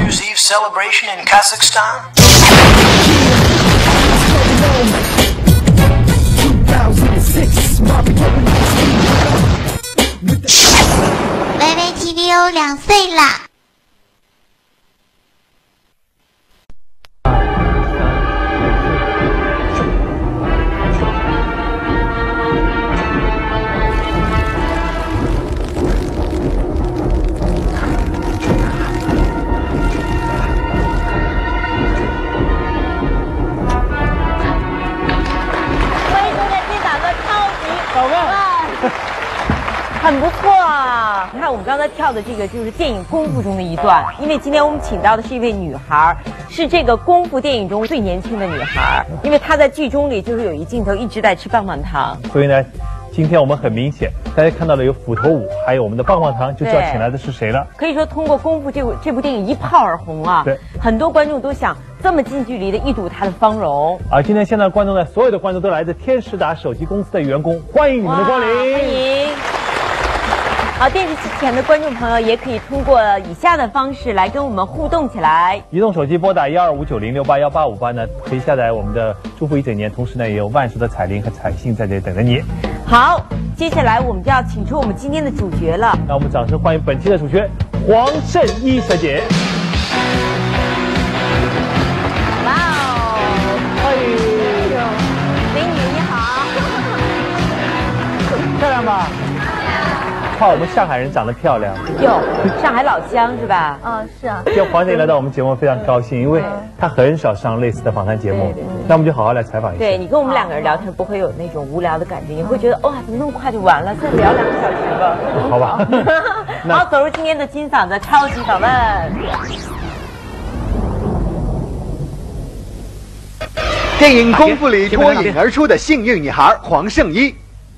Year's Eve celebration in Kazakhstan? 微微 TVO 2岁啦。 很不错啊！你看我们刚才跳的这个就是电影《功夫》中的一段，因为今天我们请到的是一位女孩，是这个功夫电影中最年轻的女孩，因为她在剧中里就是有一镜头一直在吃棒棒糖。 所以呢，今天我们很明显，大家看到了有斧头舞，还有我们的棒棒糖，就知道请来的是谁了。 可以说通过《功夫》这部电影一炮而红啊！ 对， 很多观众都想这么近距离的一睹她的芳容。 而今天现在的观众呢，所有的观众都来自天使达手机公司的员工，欢迎你们的光临！ 欢迎！好，电视机前的观众朋友也可以通过以下的方式来跟我们互动起来。 移动手机拨打12590681858呢，可以下载我们的祝福一整年，同时呢也有万寿的彩铃和彩信在这里等着你。 好，接下来我们就要请出我们今天的主角了。 让我们掌声欢迎本期的主角黄圣依小姐。 哇哦， 欢迎， 美女你好， 漂亮吧？怕我们上海人长得漂亮。 哟，上海老乡是吧？ 是啊。 今天黄圣依来到我们节目非常高兴，因为她很少上类似的访谈节目，那我们就好好来采访一下。 对，你跟我们两个人聊天不会有那种无聊的感觉，你会觉得哇，怎么那么快就完了？再聊2个小时吧。 好吧。 好，走入今天的金嗓子超级访问。 电影《功夫》里脱颖而出的幸运女孩黄圣依。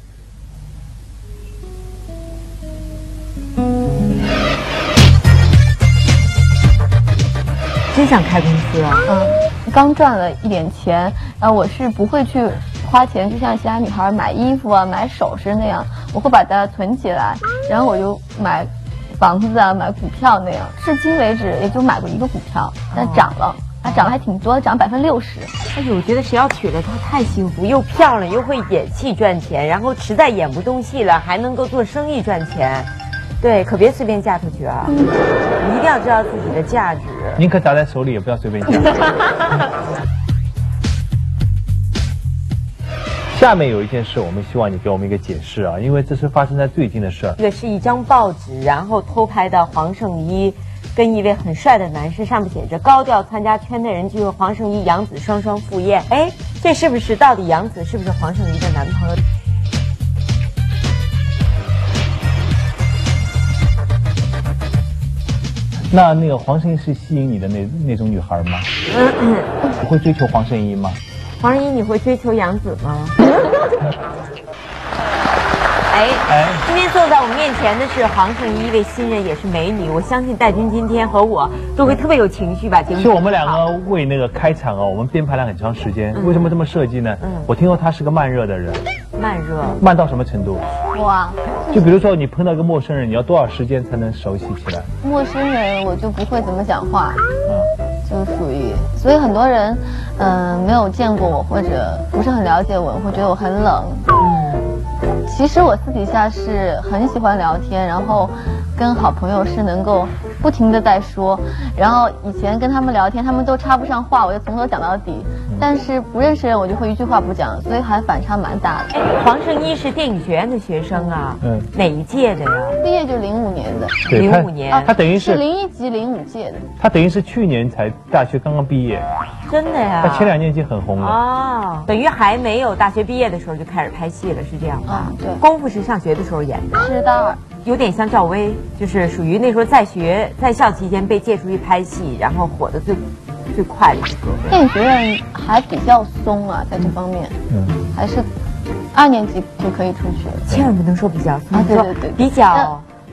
真想开公司啊？ 刚赚了一点钱，我是不会去花钱，就像其他女孩买衣服啊、买首饰那样，我会把它存起来，然后我就买房子啊、买股票那样。至今为止也就买过1个股票，但涨了，它涨了还挺多，涨60%。 哎呦，我觉得谁要娶了她太幸福，又漂亮又会演戏赚钱，然后实在演不动戏了，还能够做生意赚钱。对，可别随便嫁出去啊！你一定要知道自己的价值。 宁可砸在手里，也不要随便嫁。下面有一件事，我们希望你给我们一个解释啊，因为这是发生在最近的事儿。 这个是一张报纸，然后偷拍到黄圣依跟一位很帅的男士，上面写着“高调参加圈内人聚会，黄圣依、杨紫双双赴宴”。哎，这是不是到底杨紫是不是黄圣依的男朋友？ 那个黄圣依是吸引你的那种女孩吗？你会追求黄圣依吗？ 黄圣依，你会追求杨紫吗？今天坐在我们面前的是黄圣依，一位新人，也是美女。我相信戴军今天和我都会特别有情绪吧？节目其实我们两个为那个开场我们编排了很长时间。为什么这么设计呢？我听说他是个慢热的人。 慢热？ 慢到什么程度？ 哇！ 就比如说你碰到一个陌生人，你要多少时间才能熟悉起来？ 陌生人我就不会怎么讲话，就属于，所以很多人没有见过我或者不是很了解我，会觉得我很冷。其实我私底下是很喜欢聊天，然后跟好朋友是能够不停的在说，然后以前跟他们聊天，他们都插不上话，我就从头讲到底。但是不认识人，我就会一句话不讲，所以还反差蛮大的。 黄圣依是电影学院的学生啊，哪一届的呀？ 毕业就05年的。 对 05年， 他等于是 01级05届的。 他等于是去年才大学刚刚毕业。 真的呀？ 他前2年已经很红了。 哦，等于还没有大学毕业的时候就开始拍戏了，是这样吧？ 对。 功夫是上学的时候演的。 是大2。 有点像赵薇，就是属于那时候在校期间被借出去拍戏，然后火的最快的一个。 电影学院还比较松啊，在这方面，还是2年级就可以出去了。 千万不能说比较松， 对， 比较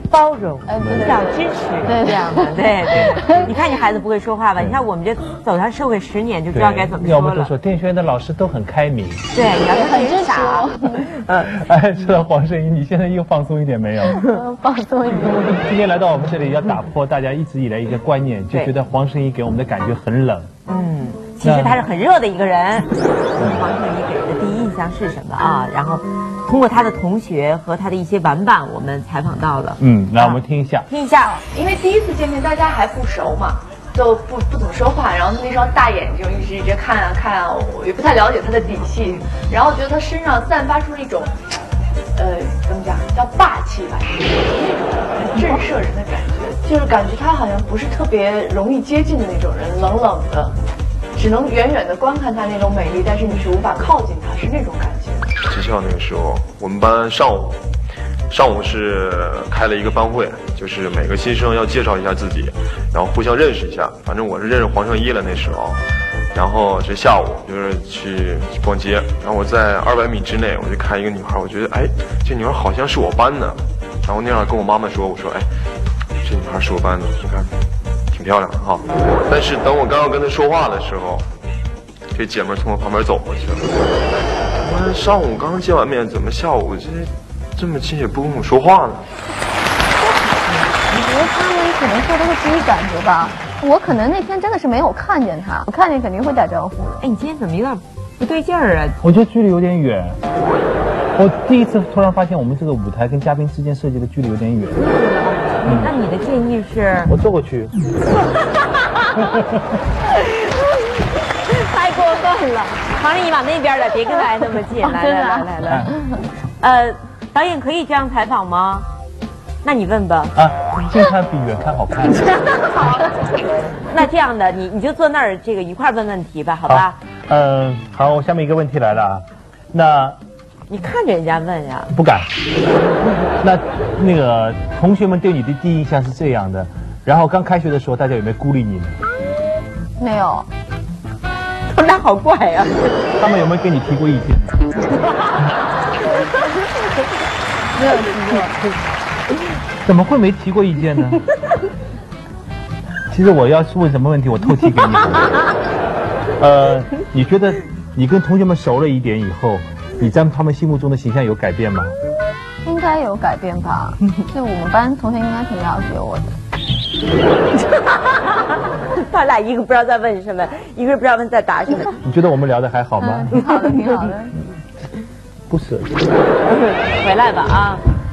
包容， 对比较支持， 对这样的，对对。你看你孩子不会说话吧？你看我们这走上社会10年就知道该怎么说了。 要不就说电学院的老师都很开明。 对，你要很支持我。 哎，是的，黄圣依，你现在又放松一点没有？ 放松一点。 今天来到我们这里，要打破大家一直以来一个观念，就觉得黄圣依给我们的感觉很冷。 其实他是很热的一个人。黄圣依给人的第一印象是什么啊？然后通过他的同学和他的一些玩伴，我们采访到了。 来我们听一下。 听一下， 因为第一次见面大家还不熟嘛，都不怎么说话，然后他那双大眼睛一直看啊看啊，我也不太了解他的底细，然后觉得他身上散发出一种，怎么讲叫霸气吧，那种震慑人的感觉，就是感觉他好像不是特别容易接近的那种人，冷冷的，只能远远的观看他那种美丽，但是你是无法靠近他，是那种感觉。 技校那个时候，我们班上午是开了一个班会，就是每个新生要介绍一下自己，然后互相认识一下。反正我是认识黄圣依了那时候，然后这下午就是去逛街，然后我在200米之内，我就看一个女孩，我觉得这女孩好像是我班的，然后那样跟我妈妈说，我说这女孩是我班的，你看挺漂亮的哈。但是等我刚要跟她说话的时候，这姐们从我旁边走过去了。我上午刚见完面，怎么下午这么亲切不跟我说话呢？ 我觉得他们可能说的是第一感觉吧。我可能那天真的是没有看见他，我看见肯定会打招呼。 你今天怎么有点不对劲儿啊？ 我觉得距离有点远。我第一次突然发现我们这个舞台跟嘉宾之间设计的距离有点远。 那你的建议是？ 我坐过去。 太过分了！黄圣依往那边来，别跟他挨那么近。来，导演可以这样采访吗？那你问吧。 近看比远看好看。 好，那这样的，你就坐那儿，这个一块问问题吧，好吧？ 好，我下面一个问题来了啊，那你看着人家问呀？ 不敢。那个同学们对你的第一印象是这样的，然后刚开学的时候，大家有没有孤立你呢？ 没有。 他们俩好怪呀！ 他们有没有跟你提过意见？ 没有提过。 怎么会没提过意见呢？其实我要是问什么问题，我透题给你。你觉得你跟同学们熟了一点以后，你在他们心目中的形象有改变吗？ 应该有改变吧。就我们班同学应该挺了解我的。 他俩一个不知道在问什么，一个不知道在答什么。 你觉得我们聊得还好吗？ 挺好的，挺好的。 不是。 回来吧啊。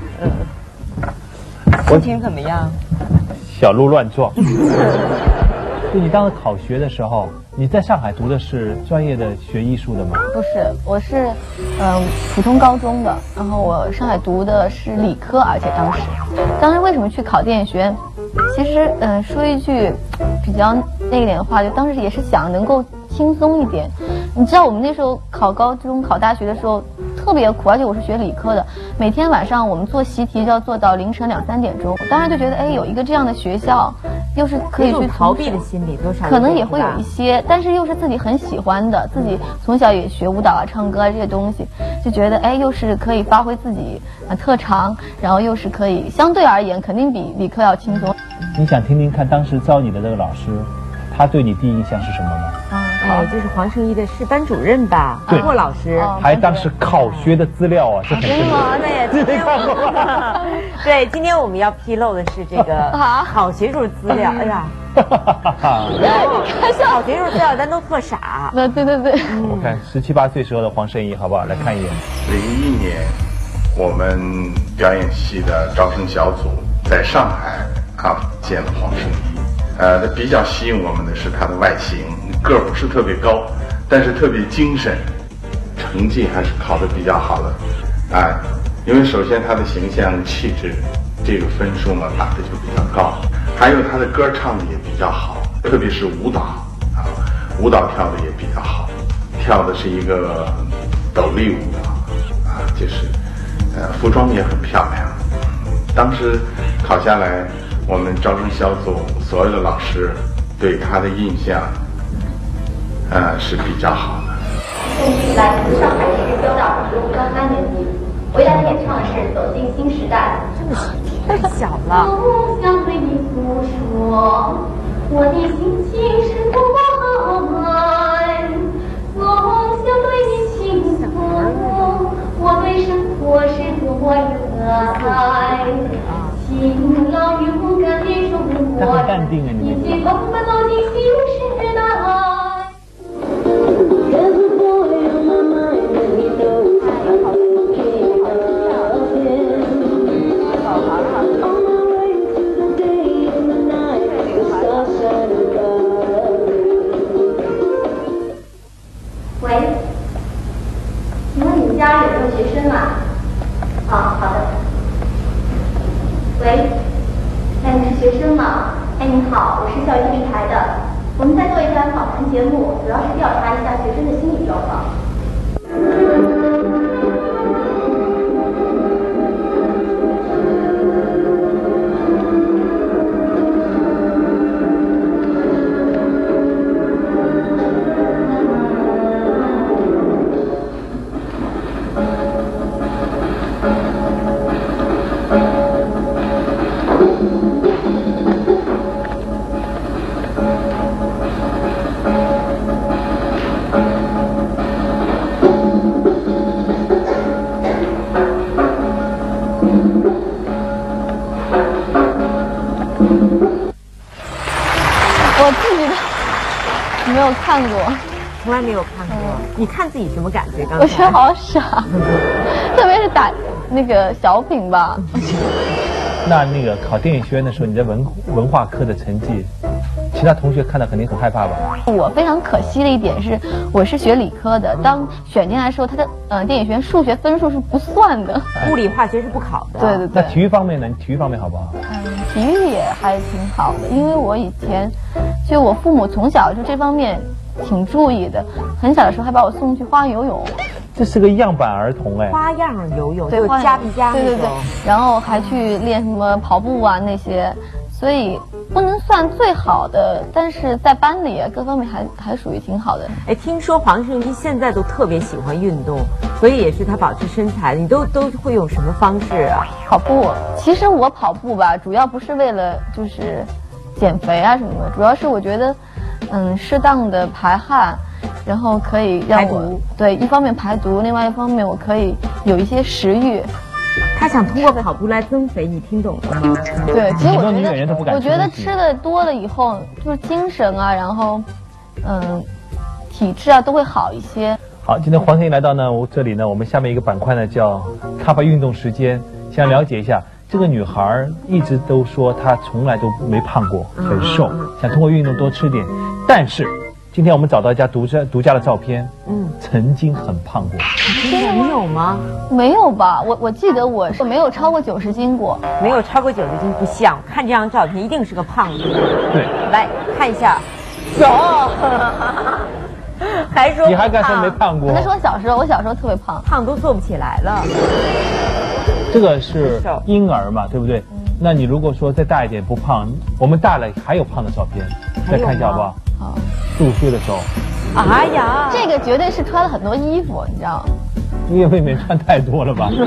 心情怎么样？ 小鹿乱撞。就你当时考学的时候，你在上海读的是专业的学艺术的吗？ 不是，我是普通高中的，然后我上海读的是理科，而且当时为什么去考电影学院？其实说一句比较那一点的话，就当时也是想能够轻松一点。你知道我们那时候考高中、考大学的时候特别苦，而且我是学理科的，每天晚上我们做习题就要做到凌晨2、3点钟。我当时就觉得，有一个这样的学校，又是可以去逃避的心理，多少可能也会有一些，但是又是自己很喜欢的，自己从小也学舞蹈啊、唱歌啊这些东西，就觉得又是可以发挥自己特长，然后又是可以相对而言肯定比理科要轻松。 你想听听看当时招你的这个老师，他对你第一印象是什么吗？ 就是黄圣依的是班主任吧？ 对， 霍老师， 还当时考学的资料啊，这很真的吗？对，今天我们要披露的是这个考学时候资料。哎呀，考学时候资料咱都特傻。 对。 我看17、18岁时候的黄圣依，好不好？来看一眼。 01年，我们表演系的招生小组在上海见了黄圣依。比较吸引我们的是她的外形，个儿不是特别高，但是特别精神，成绩还是考得比较好的。因为首先她的形象气质，这个分数嘛打的就比较高，还有她的歌唱的也比较好，特别是舞蹈舞蹈跳的也比较好，跳的是一个斗笠舞蹈就是服装也很漂亮。当时考下来，我们招生小组所有的老师对他的印象是比较好的。 来自上海市交大附中高3年级，为大家演唱的是《走进新时代》。 唱的太小了。 我想对你诉说，我的心情是多么爱，我想对你倾诉，我对生活是多么热爱，勤劳勇敢的生活，一起共奋斗进新时代。喂，请问你们家有没有学生啊？好的。喂，你是学生吗？您好，我是校园电视台的，我们在做一段访谈节目，主要是调查一下学生的心理状况。 我自己都没有看过， 从来没有看过。你看自己什么感觉？刚才我觉得好傻，特别是打那个小品吧。 那个考电影学院的时候，你在文化科的成绩，其他同学看到肯定很害怕吧？ 我非常可惜的一点是，我是学理科的，当选进来的时候，他的电影学院数学分数是不算的， 物理化学是不考的。 对。 那体育方面呢？体育方面好不好？ 体育也还挺好的，因为我以前就我父母从小就这方面挺注意的，很小的时候还把我送去花样游泳。 这是个样板儿童哎。 花样游泳， 对， 加比加那种。 对，然后还去练什么跑步啊那些，所以不能算最好的，但是在班里各方面还属于挺好的。 哎，听说黄圣依现在都特别喜欢运动，所以也是他保持身材。你都会用什么方式啊？ 跑步。其实我跑步吧，主要不是为了就是减肥啊什么的，主要是我觉得，适当的排汗，然后可以让我对一方面排毒，另外一方面我可以有一些食欲。 他想通过跑步来增肥，你听懂了吗？ 对，其实我觉得吃的多了以后，就是精神啊，然后体质啊都会好一些。 好，今天黄圣依来到这里呢，我们下面一个板块呢叫咖啡运动时间，想了解一下这个女孩一直都说她从来都没胖过，很瘦，想通过运动多吃点，但是今天我们找到一家独家的照片，曾经很胖过。 真的你有吗？ 没有吧，我记得我没有超过90斤过。 没有超过90斤不像，看这张照片一定是个胖子。 对， 来看一下，有，还说你还敢说没胖过？ 那是我小时候特别胖， 胖都坐不起来了。 这个是婴儿嘛，对不对？那你如果说再大一点不胖，我们大了还有胖的照片，再看一下好不好？ 好。 5岁的时候。 哎呀， 这个绝对是穿了很多衣服，你知道吗？ 因为未免穿太多了吧，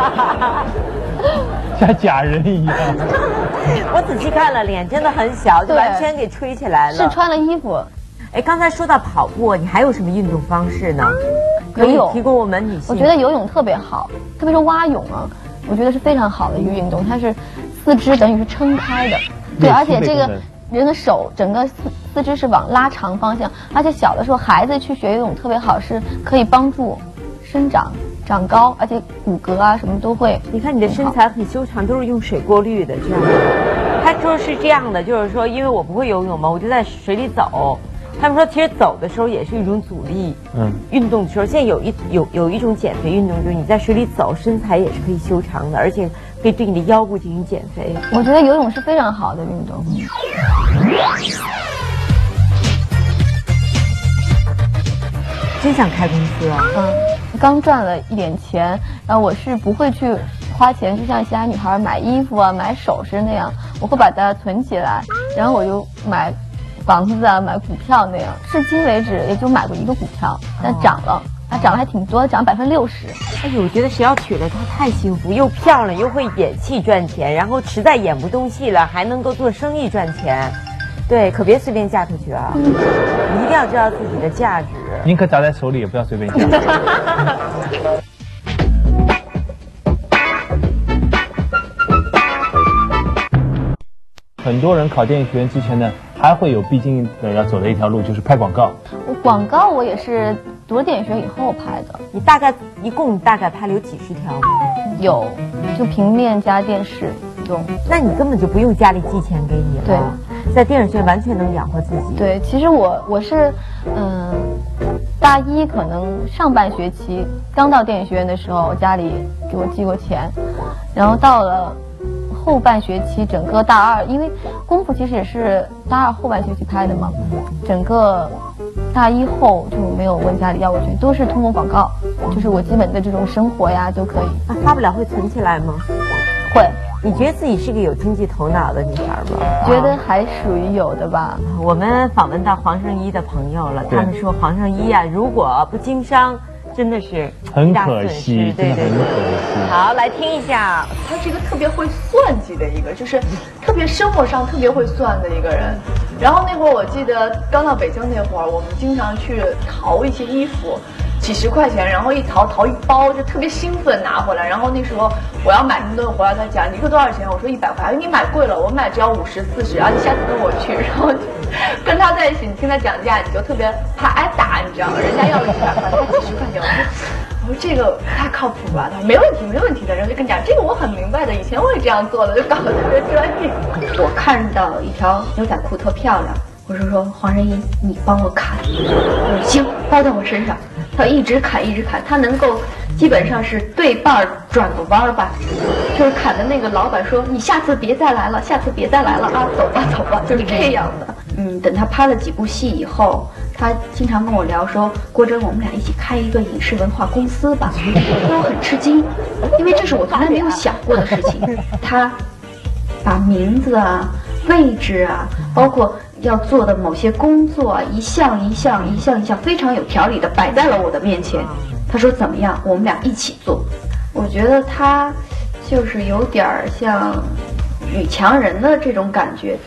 像假人一样。 我仔细看了，脸真的很小，就完全给吹起来了。 是穿了衣服。 哎，刚才说到跑步，你还有什么运动方式呢？可以提供我们女性。 我觉得游泳特别好，特别是蛙泳啊，我觉得是非常好的一个运动，它是四肢等于是撑开的，对，而且这个人的手整个四肢是往拉长方向，而且小的时候孩子去学游泳特别好，是可以帮助生长长高，而且骨骼啊什么都会。 你看你的身材很修长，都是用水过滤的这样。他说是这样的，就是说因为我不会游泳嘛，我就在水里走。他们说其实走的时候也是一种阻力。运动的时候，现在有一种减肥运动，就是你在水里走，身材也是可以修长的，而且可以对你的腰部进行减肥。 我觉得游泳是非常好的运动。 真想开公司啊！ 刚赚了一点钱，然后我是不会去花钱，就像其他女孩买衣服啊、买首饰那样，我会把它存起来，然后我就买房子啊、买股票那样。至今为止也就买过一个股票，但涨了。 她长得还挺多，长60%。 哎呦，我觉得谁要娶了她太幸福，又漂亮又会演戏赚钱，然后实在演不动戏了，还能够做生意赚钱。对，可别随便嫁出去啊！你一定要知道自己的价值。 宁可砸在手里，也不要随便嫁。很多人考电影学院之前呢，还会有必经的要走的一条路，就是拍广告。 广告我也是读了电影学以后拍的。 你一共大概拍了有几十条吗？ 有，就平面加电视有。 那你根本就不用家里寄钱给你了。 对。 在电影学院完全能养活自己。 对，其实我是，大一可能上半学期刚到电影学院的时候，家里给我寄过钱，然后到了后半学期，整个大二，因为功夫其实也是大二后半学期拍的嘛，整个大一后就没有问家里要过钱，都是通过广告，就是我基本的这种生活呀都可以。 那发不了会存起来吗？ 会。 你觉得自己是个有经济头脑的女孩吗？ 觉得还属于有的吧。 我们访问到黄圣依的朋友了，他们说黄圣依啊，如果不经商，真的是很可惜， 对对对。好，来听一下， 他是一个特别会算计的一个，就是特别生活上特别会算的一个人。然后那会儿我记得刚到北京那会儿，我们经常去淘一些衣服。几十块钱，然后一淘一包，就特别兴奋拿回来。然后那时候我要买什么东西回来，他讲你说多少钱？我说100块。你买贵了，我买只要50、40，然后你下次跟我去。然后跟他在一起，你听他讲价，你就特别怕挨打，你知道吗？人家要了100块，他几十块钱。我说这个不太靠谱吧？他说没问题，没问题的。然后就跟你讲，这个我很明白的，以前我也这样做的，就搞得特别专业。我看到一条牛仔裤特漂亮，我说黄圣依，你帮我砍。我说行，包在我身上。他一直砍，他能够基本上是对半转个弯吧，就是砍的那个老板说你下次别再来了，下次别再来了啊，走吧，就是这样的。等他拍了几部戏以后，他经常跟我聊说，郭真，我们俩一起开一个影视文化公司吧。我很吃惊，因为这是我从来没有想过的事情。他把名字啊、位置啊，包括要做的某些工作啊，一项非常有条理的摆在了我的面前。他说怎么样，我们俩一起做。我觉得他就是有点像女强人的这种感觉。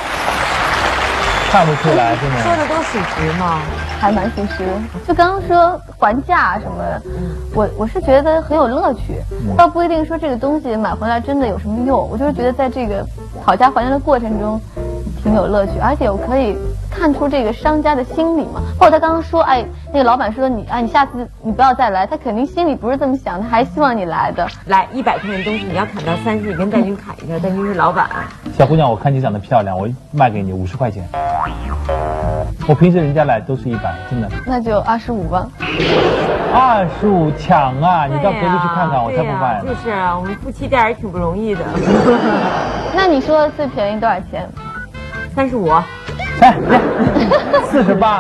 看不出来，真的。 说的都属实吗？ 还蛮属实。就刚刚说还价什么的，我是觉得很有乐趣，倒不一定说这个东西买回来真的有什么用。我就是觉得在这个讨价还价的过程中挺有乐趣，而且我可以看出这个商家的心理嘛。包括他刚刚说，那个老板说你下次你不要再来，他肯定心里不是这么想，他还希望你来的。 来100块钱的东西，你要砍到30，你跟戴军砍一下，戴军是老板。 小姑娘，我看你长得漂亮，我卖给你50块钱。我平时人家来都是100，真的。 那就25吧。 25抢啊！你到隔壁去看看，我才不卖。 就是啊，我们夫妻店也挺不容易的。 那你说最便宜多少钱 ？35。 哎，48。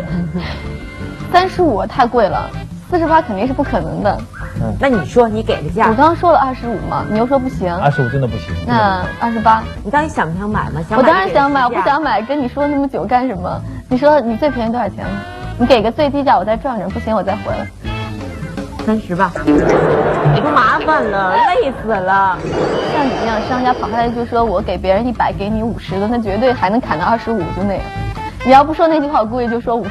35太贵了，48肯定是不可能的。 那你说你给的价？ 我刚刚说了25嘛，你又说不行。 25真的不行。 那28， 你到底想不想买吗？ 我当然想买，我不想买，跟你说那么久干什么？你说你最便宜多少钱？你给个最低价，我再转转，不行我再回来。 30吧。你不麻烦了，累死了。 像你这样商家跑下来就说我给别人100，给你50的，那绝对还能砍到25，就那样。你要不说那句话，我估计就说50。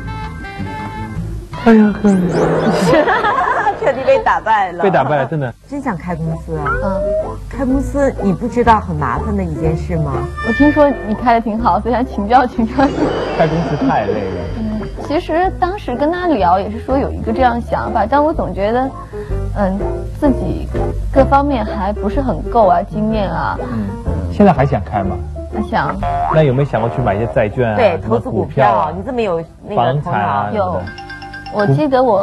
哎呀， 彻底被打败了。 被打败了，真的。 真想开公司啊？开公司你不知道很麻烦的一件事吗？ 我听说你开的挺好，所以想请教请教。 开公司太累了。 其实当时跟他聊也是说有一个这样想法，但我总觉得，自己各方面还不是很够啊，经验啊。 现在还想开吗？ 想。 那有没有想过去买一些债券啊？ 对，投资股票。你这么有那个房产啊？ 有。我记得我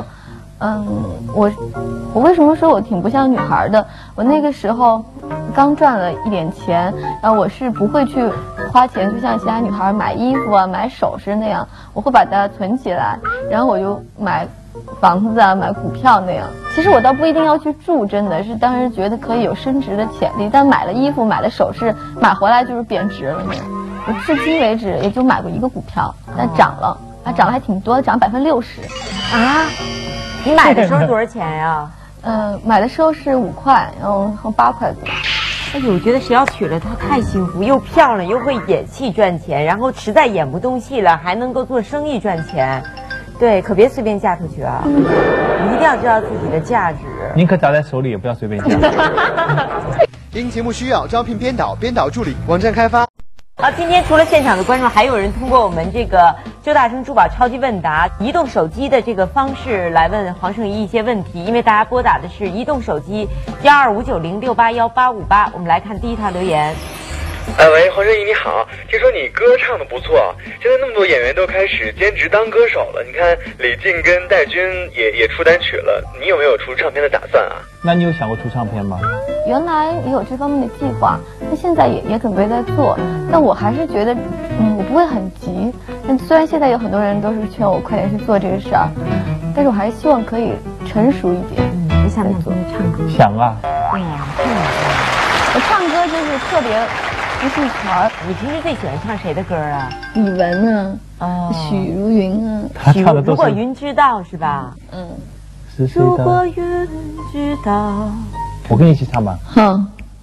为什么说我挺不像女孩的？我那个时候刚赚了一点钱，然后我是不会去花钱，就像其他女孩买衣服啊、买首饰那样，我会把它存起来，然后我就买房子啊、买股票那样。其实我倒不一定要去住，真的是当时觉得可以有升值的潜力，但买了衣服、买了首饰，买回来就是贬值了那样。我至今为止也就买过一个股票，但涨了。涨了还挺多，涨60%。 你买的时候多少钱呀？ 买的时候是5块，然后8块多。 哎呦，我觉得谁要娶了她太幸福，又漂亮又会演戏赚钱，然后实在演不动戏了，还能够做生意赚钱。对，可别随便嫁出去啊！你一定要知道自己的价值。 宁可砸在手里，也不要随便嫁。 因节目需要招聘编导、编导助理，网站开发。 好，今天除了现场的观众，还有人通过我们这个周大生珠宝超级问答移动手机的这个方式来问黄圣依一些问题，因为大家拨打的是移动手机125906818858。我们来看第一条留言。 喂，黄圣依你好，听说你歌唱的不错，现在那么多演员都开始兼职当歌手了，你看李静跟戴军也出单曲了，你有没有出唱片的打算啊？ 那你有想过出唱片吗？ 原来也有这方面的计划，那现在也准备在做，但我还是觉得，我不会很急。但虽然现在有很多人都是劝我快点去做这个事儿，但是我还是希望可以成熟一点。 你想不想唱歌？ 想啊。 对呀， 我唱歌就是特别不是词儿。 你平时最喜欢唱谁的歌啊？ 李玟啊，许茹芸啊。 他唱的都是。 如果云知道是吧？ 是谁的？ 如果云知道。 我跟你一起唱吧。 好。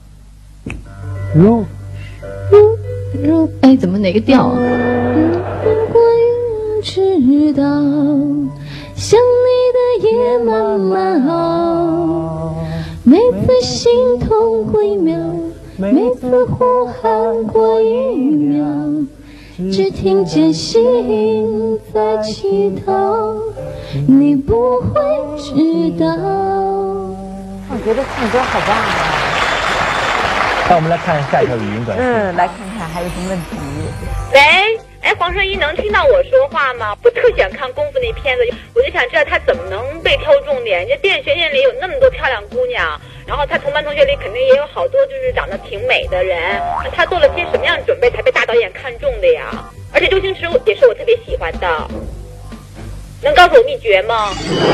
哎，怎么哪个调啊？如果云知道，想你的夜慢慢熬，每次心痛过一秒，每次呼喊过一秒，只听见心在祈祷，你不会知道。 我觉得唱歌好棒啊！ 那我们来看下一条语音短信。 来看看还有什么问题。 喂，黄圣依能听到我说话吗？我特想看功夫那片子，我就想知道他怎么能被挑重点。人家电影学院里有那么多漂亮姑娘，然后他同班同学里肯定也有好多就是长得挺美的人，他做了些什么样的准备才被大导演看中的呀？而且周星驰也是我特别喜欢的，能告诉我秘诀吗？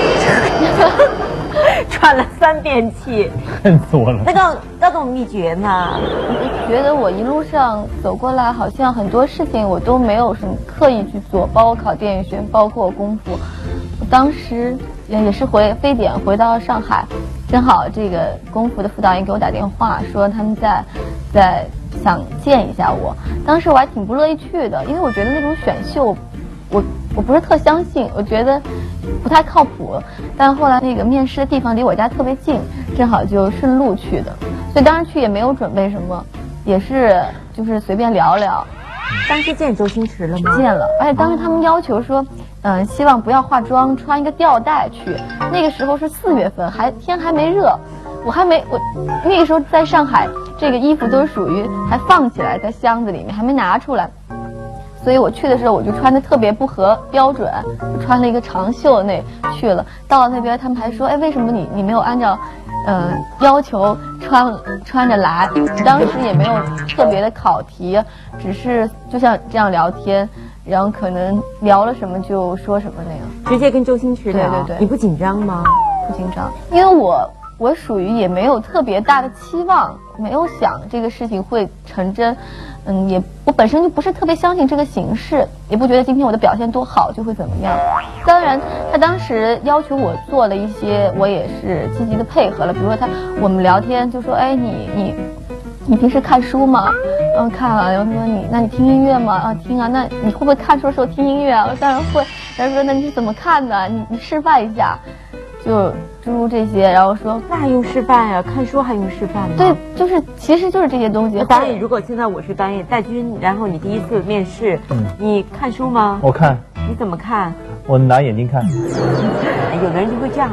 喘了3遍气， 恨死我了。 那告诉我秘诀嘛？ 我觉得我一路上走过来，好像很多事情我都没有什么刻意去做，包括考电影学院，包括功夫。我当时也是非典回到上海，正好这个功夫的副导演给我打电话，说他们在想见一下我。当时我还挺不乐意去的，因为我觉得那种选秀，我不是特相信，我觉得不太靠谱。但后来那个面试的地方离我家特别近，正好就顺路去的，所以当时去也没有准备什么，也是就是随便聊聊。 当时见周星驰了吗？ 见了，而且当时他们要求说，希望不要化妆，穿一个吊带去。那个时候是4月份，天还没热，我那个时候在上海，这个衣服都属于还放起来在箱子里面，还没拿出来。所以我去的时候我就穿的特别不合标准，穿了一个长袖那去了。到了那边他们还说，为什么你没有按照要求穿着来？当时也没有特别的考题，只是就像这样聊天，然后可能聊了什么就说什么那样。 直接跟周星驰聊。 对， 你不紧张吗？ 不紧张，因为我属于也没有特别大的期望，没有想这个事情会成真。我本身就不是特别相信这个形式，也不觉得今天我的表现多好就会怎么样。当然，他当时要求我做了一些，我也是积极的配合了。比如说我们聊天就说，你平时看书吗？看了。然后说那你听音乐吗？听啊。那你会不会看书的时候听音乐啊？我当然会。然后说那你是怎么看的？你示范一下。就诸如这些，然后说那还用示范呀？看书还用示范吗？ 对，其实就是这些东西。 导演，如果现在我是导演戴军，然后你第一次面试，你看书吗？ 我看。 你怎么看？ 我拿眼睛看。 有的人就会这样的。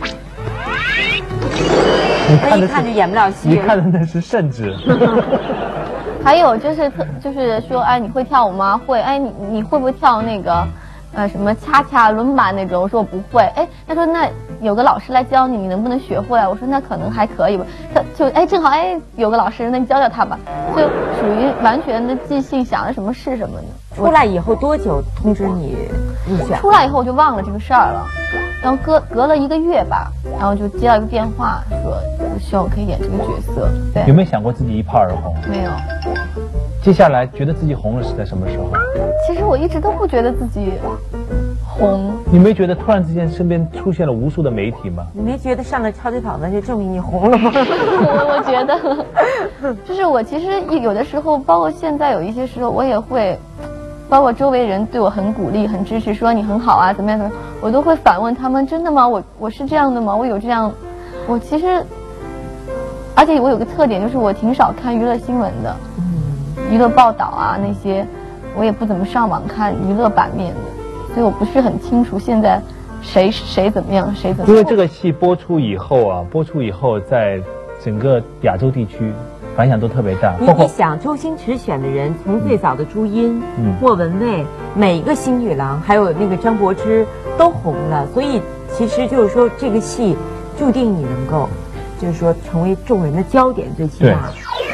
那一看就演不了戏。 你看的那是圣旨。 还有就是说，你会跳舞吗？会。你会不会跳那个？什么恰恰伦巴那种，我说我不会。他说那有个老师来教你，你能不能学会啊？我说那可能还可以吧。他就正好有个老师，那你教教他吧。就属于完全的即兴，想的什么是什么呢？ 出来以后多久通知你入选？ 出来以后我就忘了这个事儿了，然后隔了1个月吧，然后就接到一个电话，说希望我可以演这个角色。对， 有没有想过自己一炮而红？ 没有。 接下来觉得自己红了是在什么时候？ 其实我一直都不觉得自己红。 你没觉得突然之间身边出现了无数的媒体吗？ 你没觉得上了超级访问就证明你红了吗？ 我觉得，就是我其实有的时候，包括现在有一些时候，我也会，包括周围人对我很鼓励、很支持，说你很好啊，怎么样怎么样，我都会反问他们：真的吗？我是这样的吗？我有这样？我其实，而且我有个特点，就是我挺少看娱乐新闻的，娱乐报道啊那些，我也不怎么上网看娱乐版面的，所以我不是很清楚现在谁怎么样，谁怎么样。 因为这个戏播出以后，在整个亚洲地区反响都特别大。 你想，周星驰选的人，从最早的朱茵、莫文蔚，每一个新女郎，还有那个张柏芝都红了，所以其实就是说，这个戏注定你能够，就是说成为众人的焦点，最起码。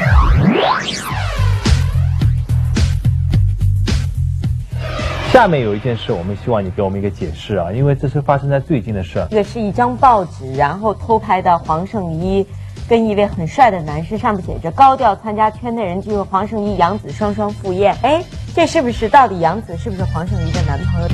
下面有一件事，我们希望你给我们一个解释啊，因为这是发生在最近的事。 这个是一张报纸，然后偷拍的黄圣依跟一位很帅的男士，上面写着高调参加圈内人聚会，黄圣依、杨紫双双赴宴。哎，这是不是到底杨紫是不是黄圣依的男朋友？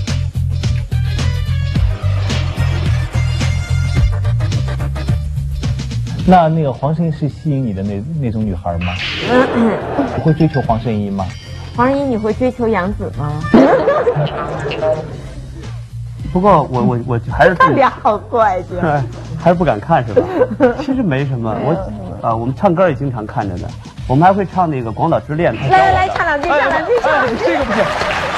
那个黄圣依是吸引你的那种女孩吗？你会追求黄圣依吗？ 黄圣依，你会追求杨紫吗？ 不过我还是他俩好怪劲， 还是不敢看是吧？其实没什么，我们唱歌也经常看着的，我们还会唱那个《广岛之恋》。 来唱两句，唱两句， 这个不行。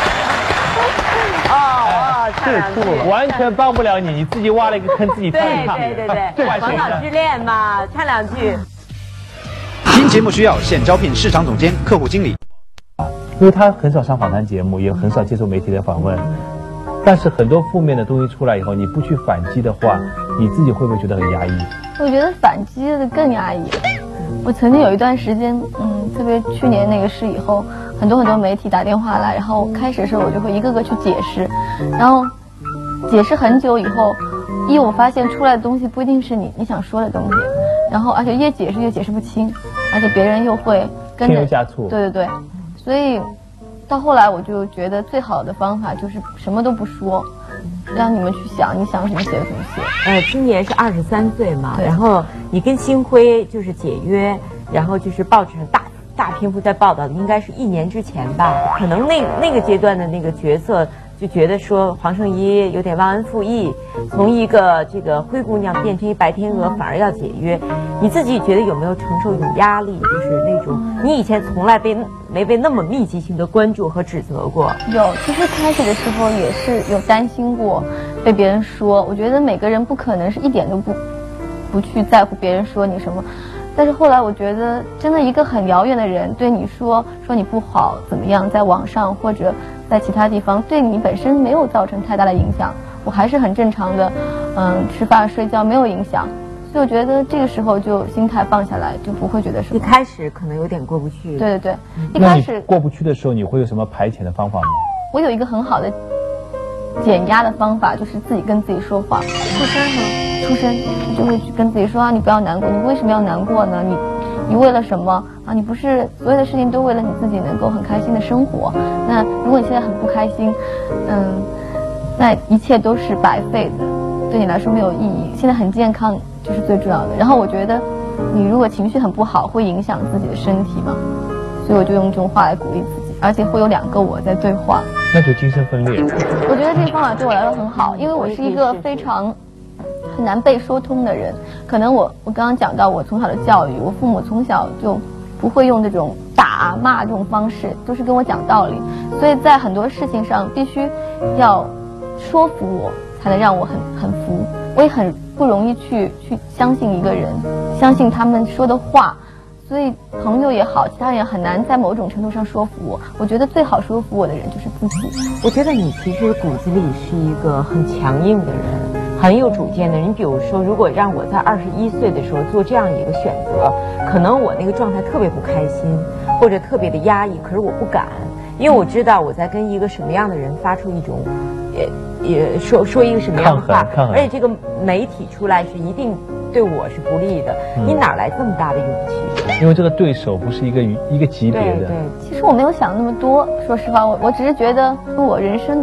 唱完全帮不了你，你自己挖了一个坑，自己唱。 对，《广岛之恋》嘛，唱两句。 新节目需要现招聘市场总监、客户经理。 因为他很少上访谈节目，也很少接受媒体的访问，但是很多负面的东西出来以后，你不去反击的话，你自己会不会觉得很压抑？ 我觉得反击的更压抑。我曾经有一段时间，特别去年那个事以后，很多媒体打电话来，然后开始的时候我就会一个个去解释，然后解释很久以后，我发现出来的东西不一定是你想说的东西，然后而且越解释越解释不清，而且别人又会跟着添油加醋。 对。所以到后来我就觉得最好的方法就是什么都不说，让你们去想，你想什么写什么写。 今年是23岁嘛，然后你跟星辉就是解约，然后就是报纸上大篇幅在报道的，应该是1年之前吧，可能那个阶段的那个角色就觉得说黄圣依有点忘恩负义，从一个这个灰姑娘变成一白天鹅，反而要解约。你自己觉得有没有承受一种压力？就是那种你以前从来没被那么密集性的关注和指责过？ 有，其实开始的时候也是有担心过被别人说。我觉得每个人不可能是一点都不去在乎别人说你什么。但是后来我觉得，真的一个很遥远的人对你说你不好怎么样，在网上或者在其他地方，对你本身没有造成太大的影响，我还是很正常的，吃饭睡觉没有影响，所以我觉得这个时候就心态放下来，就不会觉得什么。 一开始可能有点过不去。 对，一开始过不去的时候，你会有什么排遣的方法吗？ 我有一个很好的减压的方法，就是自己跟自己说话。出声吗？出声，就会去跟自己说啊，你不要难过，你为什么要难过呢？你为了什么啊？你不是所有的事情都为了你自己能够很开心的生活。那如果你现在很不开心，那一切都是白费的，对你来说没有意义。现在很健康就是最重要的。然后我觉得，你如果情绪很不好，会影响自己的身体嘛，所以我就用这种话来鼓励自己，而且会有2个我在对话。 那就精神分裂。 我觉得这个方法对我来说很好，因为我是一个非常很难被说通的人。可能我刚刚讲到我从小的教育，我父母从小就不会用这种打骂这种方式，都是跟我讲道理，所以在很多事情上必须要说服我，才能让我很服。我也很不容易去相信一个人，相信他们说的话。所以朋友也好，其他人也很难在某种程度上说服我。我觉得最好说服我的人就是自己。 我觉得你其实骨子里是一个很强硬的人，很有主见的人。你比如说，如果让我在21岁的时候做这样一个选择，可能我那个状态特别不开心，或者特别的压抑，可是我不敢，因为我知道我在跟一个什么样的人发出一种，也说一个什么样的话，而且这个媒体出来是一定对我是不利的。你哪来这么大的勇气？ 因为这个对手不是一个级别的。 对，其实我没有想那么多，说实话，我只是觉得我人生的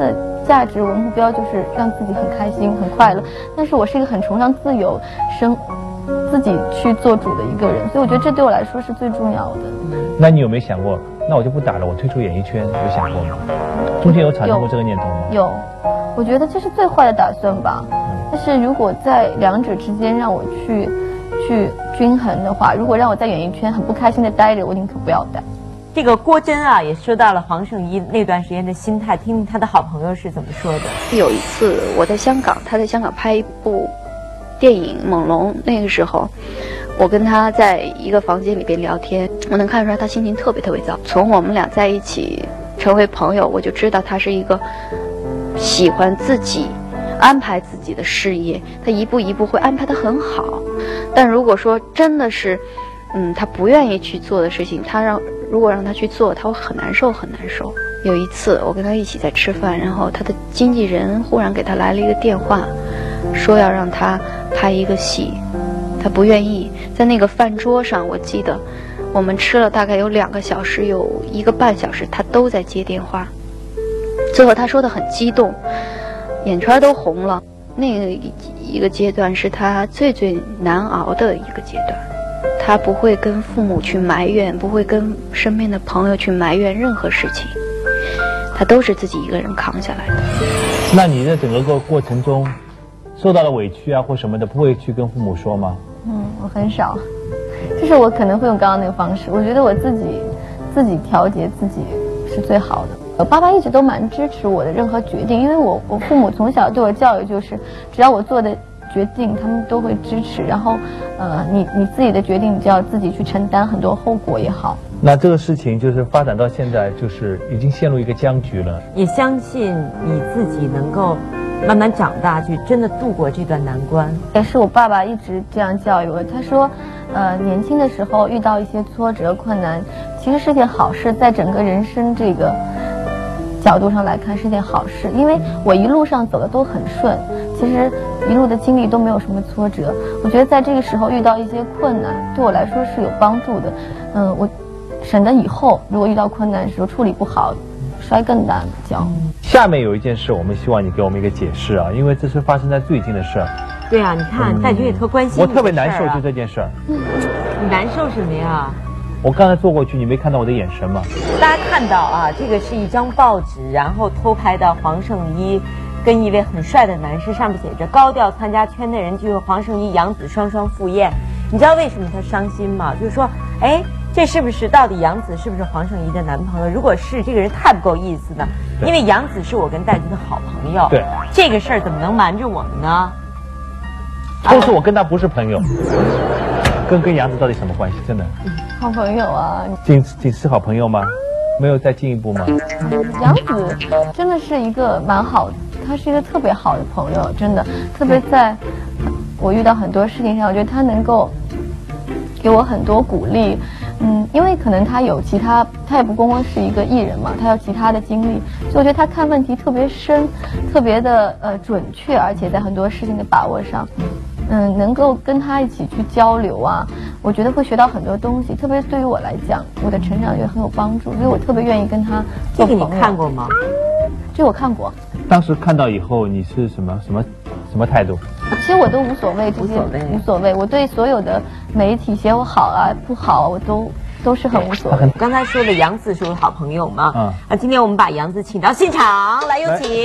价值，我的目标就是让自己很开心、很快乐。但是我是一个很崇尚自由、自己去做主的一个人，所以我觉得这对我来说是最重要的。 那你有没有想过，那我就不打了，我退出演艺圈，有想过吗？中间有产生过这个念头吗？ 有，我觉得这是最坏的打算吧。但是如果在两者之间让我去均衡的话，如果让我在演艺圈很不开心的待着，我宁可不要待。 这个郭真啊，也说到了黄圣依那段时间的心态，听听他的好朋友是怎么说的。 有一次我在香港，他在香港拍一部电影《猛龙》，那个时候我跟他在一个房间里边聊天，我能看出来他心情特别特别糟。从我们俩在一起成为朋友，我就知道他是一个喜欢自己安排自己的事业，他一步一步会安排得很好。但如果说真的是他不愿意去做的事情，如果让他去做，他会很难受很难受。有一次我跟他一起在吃饭，然后他的经纪人忽然给他来了一个电话，说要让他拍一个戏，他不愿意。在那个饭桌上，我记得我们吃了大概有2个小时，有1个半小时他都在接电话。最后他说的很激动，眼圈都红了。那个一个阶段是他最难熬的一个阶段，他不会跟父母去埋怨，不会跟身边的朋友去埋怨任何事情，他都是自己一个人扛下来的。 那你在整个过程中受到了委屈啊或什么的，不会去跟父母说吗？ 我很少，就是我可能会用刚刚那个方式，我觉得我自己调节自己是最好的。我爸爸一直都蛮支持我的任何决定，因为我父母从小对我教育就是，只要我做的决定，他们都会支持。然后，你自己的决定，你就要自己去承担很多后果也好。 那这个事情就是发展到现在，就是已经陷入一个僵局了。 也相信你自己能够慢慢长大，去真的度过这段难关。 也是我爸爸一直这样教育我，他说，年轻的时候遇到一些挫折困难，其实是件好事，在整个人生这个角度上来看是件好事，因为我一路上走的都很顺，其实一路的经历都没有什么挫折。我觉得在这个时候遇到一些困难，对我来说是有帮助的。我省得以后如果遇到困难的时候处理不好，摔更大的跤。 下面有一件事，我们希望你给我们一个解释啊，因为这是发生在最近的事儿。 对啊，你看戴军也特关心、 我特别难受，就这件事儿。 你难受什么呀？ 我刚才坐过去，你没看到我的眼神吗？ 大家看到啊，这个是一张报纸，然后偷拍到黄圣依跟一位很帅的男士，上面写着高调参加圈内人聚会，黄圣依、杨紫双双赴宴。你知道为什么他伤心吗？就是说，哎，这是不是到底杨紫是不是黄圣依的男朋友？如果是，这个人太不够意思了。因为杨紫是我跟戴军的好朋友， 对， 这个事儿怎么能瞒着我们呢？ 都是我跟他不是朋友，跟杨紫到底什么关系？真的， 好朋友啊。 仅是好朋友吗？没有再进一步吗？ 杨紫真的是一个蛮好的，她是一个特别好的朋友，真的，特别在我遇到很多事情上，我觉得她能够给我很多鼓励。因为可能她有其他，她也不光光是一个艺人嘛，她有其他的经历，所以我觉得她看问题特别深，特别的准确，而且在很多事情的把握上，能够跟她一起去交流啊，我觉得会学到很多东西，特别对于我来讲，我的成长也很有帮助，所以我特别愿意跟她做朋友。 这个你看过吗？ 这我看过。 当时看到以后，你是什么态度？ 其实我都无所谓，这些无所谓。我对所有的媒体写我好啊不好啊，我都是很无所谓。 刚才说的杨紫是我的好朋友嘛，今天我们把杨紫请到现场来，有请。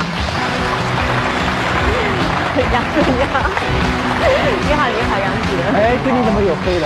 杨紫你好，你好你好杨紫。 哎，这里怎么有黑的？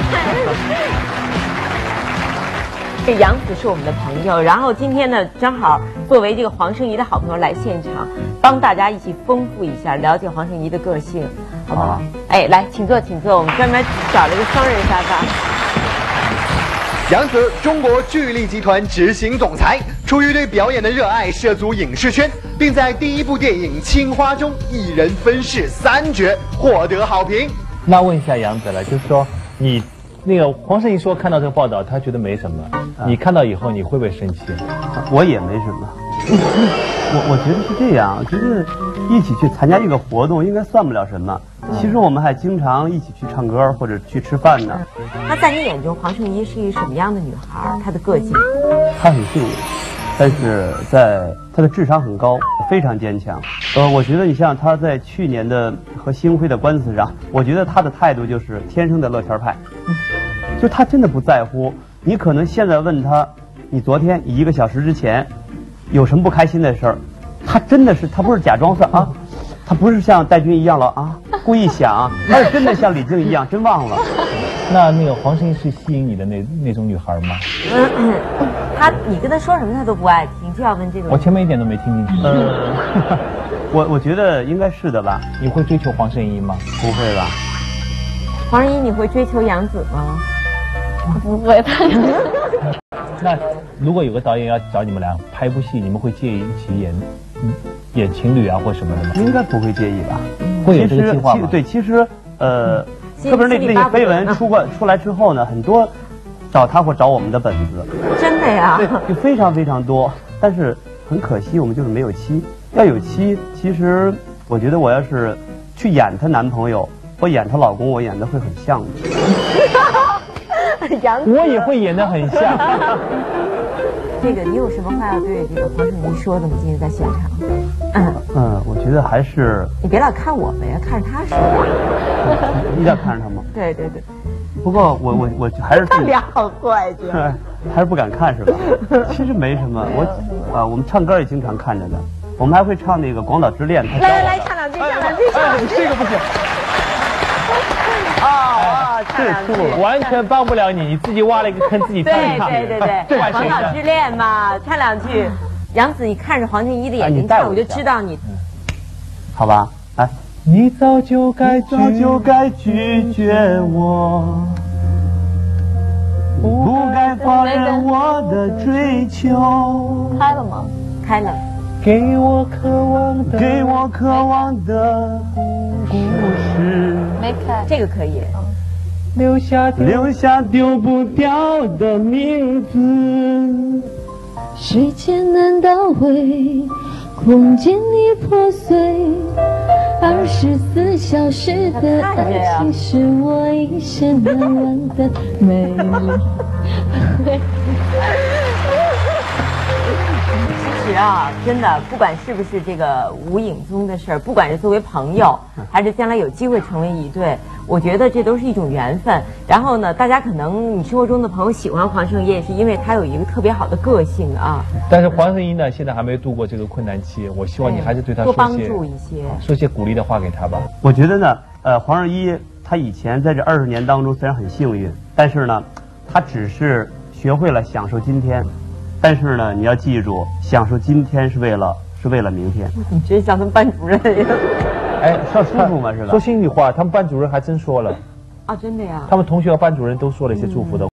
这杨紫是我们的朋友，然后今天呢，正好作为这个黄圣依的好朋友来现场，帮大家一起丰富一下，了解黄圣依的个性，好不好？哎，来，请坐，请坐，我们专门找了一个双人沙发。 杨紫，中国巨力集团执行总裁，出于对表演的热爱，涉足影视圈，并在第一部电影《青花》中一人分饰3角，获得好评。 那问一下杨紫了，就是说你那个黄圣依说看到这个报道，他觉得没什么，你看到以后你会不会生气？ 我也没什么。我觉得是这样，我觉得一起去参加一个活动应该算不了什么。其实我们还经常一起去唱歌或者去吃饭呢。 那在你眼中，黄圣依是一个什么样的女孩？她的个性？ 她很幸运， 但是在他的智商很高，非常坚强。我觉得你像他在去年的和星辉的官司上，我觉得他的态度就是天生的乐天派，就他真的不在乎。你可能现在问他，你昨天1个小时之前有什么不开心的事儿，他真的是他不是假装算啊，他不是像戴军一样了啊，故意想，他是真的像李静一样，真忘了。 那个黄圣依是吸引你的那种女孩吗？ 你跟他说什么他都不爱听，就要问这个。 我前面一点都没听进去。 我觉得应该是的吧。 你会追求黄圣依吗？ 不会吧。 黄圣依，你会追求杨紫吗？ 不会的。 那如果有个导演要找你们俩拍一部戏，你们会介意一起演情侣啊或什么的吗？ 应该不会介意吧？ 会有这个计划吗？ 对，其实特别是那些绯闻出来之后呢，很多找他或找我们的本子。 真的呀？ 对，就非常非常多。但是很可惜，我们就是没有期。要有期，其实我觉得我要是去演她男朋友或演她老公，我演的会很像的。 我也会演得很像。 这个你有什么话要对这个黄圣依说的吗？今天在现场。 我觉得还是你别老看我们呀，看着他说。 你得看着他吗？ 对对对。 不过我还是他俩好怪劲。 还是不敢看是吧？其实没什么，我们唱歌也经常看着的，我们还会唱那个《广岛之恋》。 来，唱两句，唱两句， 这个不行。 这错了，完全帮不了你，你自己挖了一个坑，自己跳一跳。 对，《广岛之恋》嘛，唱两句。杨紫，你看着黄圣依的眼睛唱，我就知道你。 好吧，来。你早就该拒绝我，不该放任我的追求。 开了吗？ 开了。 给我渴望的故事。 没开。 这个可以。 留下丢不掉的名字。 时间难倒回，空间已破碎，24小时的爱情是我一生难忘的美丽。 其实啊，真的，不管是不是这个吴影宗的事儿，不管是作为朋友，还是将来有机会成为一对，我觉得这都是一种缘分。然后呢，大家可能你生活中的朋友喜欢黄圣依，也是因为他有一个特别好的个性啊。 但是黄圣依呢，现在还没有度过这个困难期，我希望你还是对他多帮助一些， 说些鼓励的话给他吧。 我觉得呢，黄圣依她以前在这20年当中虽然很幸运，但是呢，她只是学会了享受今天。但是呢，你要记住，享受今天是为了明天。 你真像他们班主任一样。 哎，说舒服嘛是吧？ 说心里话，他们班主任还真说了。 啊，真的呀？ 他们同学和班主任都说了一些祝福的。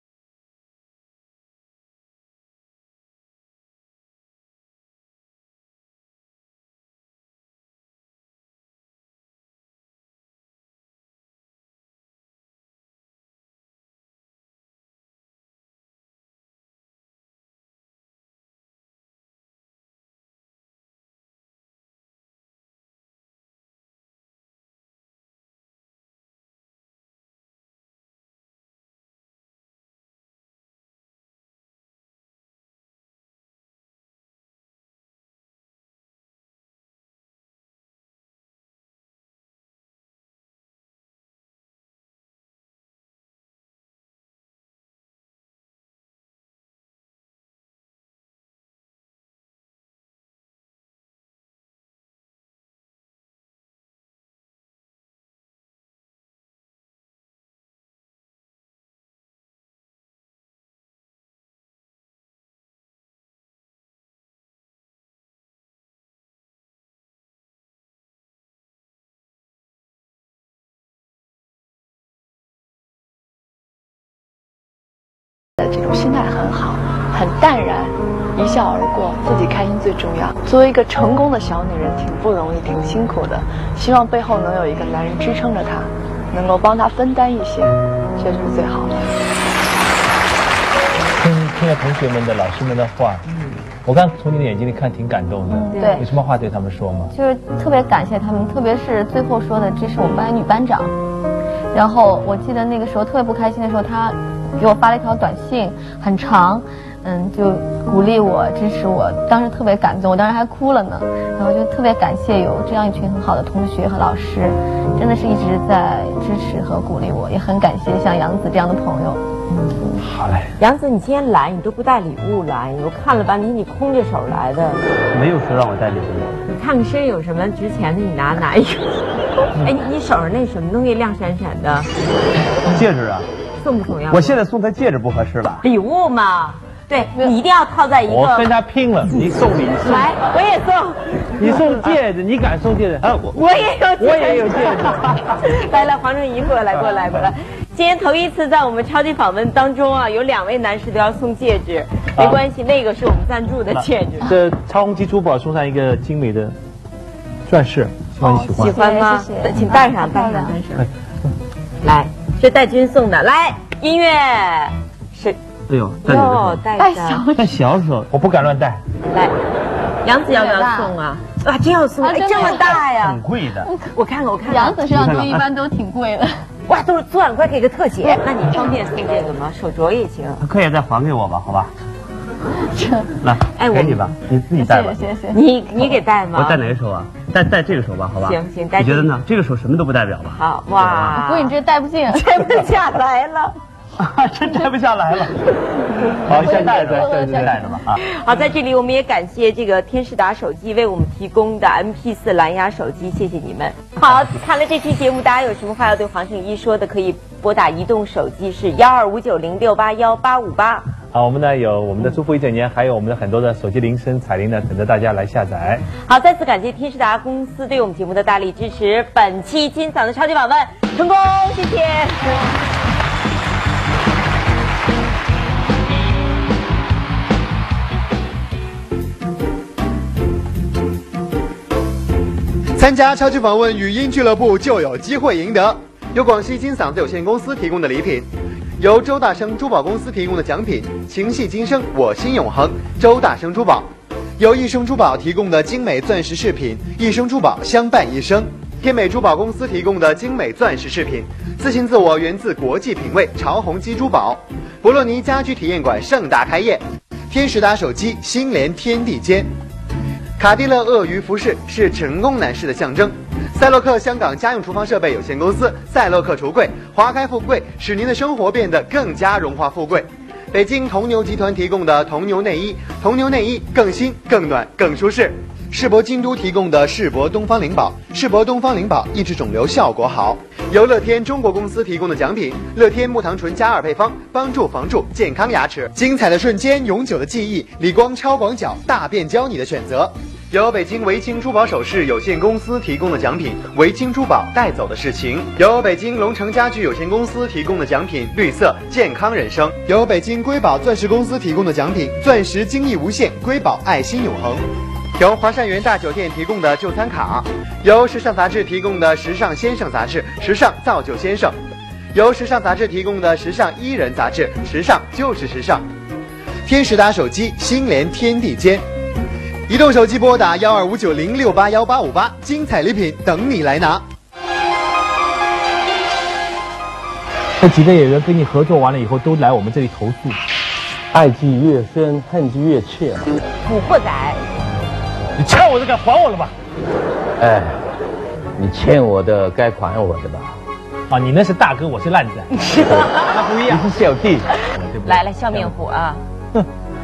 这种心态很好，很淡然，一笑而过，自己开心最重要。作为一个成功的小女人，挺不容易，挺辛苦的。希望背后能有一个男人支撑着她，能够帮她分担一些，这就是最好的。 听了同学们的、老师们的话，我刚从你的眼睛里看挺感动的。 对， 有什么话对他们说吗？ 就是特别感谢他们，特别是最后说的，这是我们班女班长。然后我记得那个时候特别不开心的时候，他给我发了一条短信，很长， 就鼓励我、支持我，当时特别感动，我当时还哭了呢。然后就特别感谢有这样一群很好的同学和老师，真的是一直在支持和鼓励我，也很感谢像杨子这样的朋友。 好嘞， 杨子，你今天来你都不带礼物来，我看了半天你空着手来的。 没有说让我带礼物。 你看看身上有什么值钱的，你拿哪一个？哎，你手上那什么东西亮闪闪的？ 戒指啊。 送不送呀？ 我现在送他戒指不合适吧？ 礼物嘛，对你一定要套在一个。 我跟他拼了，你送礼， 来，我也送。 你送戒指，你敢送戒指？啊， 我也有戒指， 我也有戒指。 来，黄圣依过来。今天头一次在我们超级访问当中啊，有2位男士都要送戒指，没关系，那个是我们赞助的戒指。 这超宏基珠宝送上一个精美的钻石，希望你喜欢。 喜欢吗？请戴上。来，是戴军送的。来，音乐是。 哎呦， 戴小手， 我不敢乱戴。 来，杨子要不要送啊？啊，真要送！哎，这么大呀， 很贵的。 我看。 杨子身上都一般都挺贵的。 哇，都是钻，快给个特写。那你方便送这个吗？手镯也行。 可以再还给我吧，好吧？来， 哎， 给你吧，你自己戴吧。 谢谢。 你给戴吗？ 我戴哪个手啊？戴这个手吧，好吧？ 行，戴。 你觉得呢？这个手什么都不代表吧？ 好哇， 不过你这戴不进， 摘不下来了。 真摘不下来了。好，先戴着吧啊！ 好，在这里我们也感谢这个天仕达手机为我们提供的 MP4 蓝牙手机，谢谢你们。好，看了这期节目，大家有什么话要对黄圣依说的，可以拨打移动手机是12590681858。 好，我们呢有我们的祝福一整年，还有我们的很多的手机铃声、彩铃呢，等着大家来下载。 好，再次感谢天仕达公司对我们节目的大力支持。本期金嗓的超级访问成功，谢谢。 参加超级访问语音俱乐部就有机会赢得由广西金嗓子有限公司提供的礼品，由周大生珠宝公司提供的奖品情系今生我心永恒周大生珠宝，由一生珠宝提供的精美钻石饰品一生珠宝相伴一生，天美珠宝公司提供的精美钻石饰品自信自我源自国际品味潮宏基珠宝，博洛尼家居体验馆盛大开业，天仕达手机心连天地间，卡地勒鳄鱼服饰是成功男士的象征，赛洛克香港家用厨房设备有限公司赛洛克橱柜华开富贵，使您的生活变得更加荣华富贵。北京铜牛集团提供的铜牛内衣，铜牛内衣更新更暖更舒适。世博京都提供的世博东方灵宝，世博东方灵宝抑制肿瘤效果好。由乐天中国公司提供的奖品，乐天木糖醇加2配方，帮助防蛀健康牙齿。精彩的瞬间，永久的记忆，理光超广角大变焦你的选择。由北京维清珠宝首饰有限公司提供的奖品，维清珠宝带走的是情。由北京龙城家具有限公司提供的奖品，绿色健康人生。由北京瑰宝钻石公司提供的奖品，钻石精益无限，瑰宝爱心永恒。由华善园大酒店提供的就餐卡，由时尚杂志提供的时尚先生杂志，时尚造就先生，由时尚杂志提供的时尚伊人杂志，时尚就是时尚。天仕达手机心连天地间，移动手机拨打12590681858，精彩礼品等你来拿。 这几个演员跟你合作完了以后，都来我们这里投诉， 爱既越深，恨既越切。 古惑仔。 你欠我的该还我了吧？ 哎，你欠我的该还我的吧？ 啊，你那是大哥，我是烂仔，那不一样。 你是小弟。 来笑面虎啊！ 哼，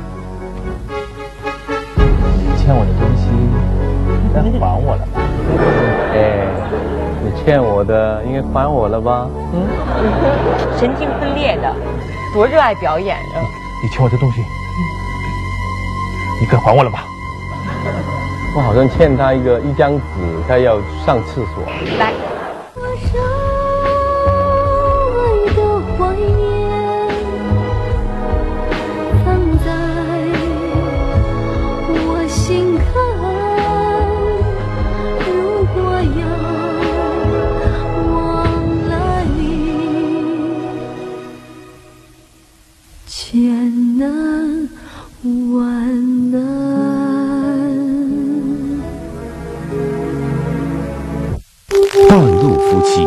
你欠我的东西该还我了吧？ 哎，你欠我的应该还我了吧？ 神经分裂的，多热爱表演的。 你欠我的东西，你该还我了吧？ 我好像欠他一张纸，他要上厕所。 来。 千难万难。 半路夫妻。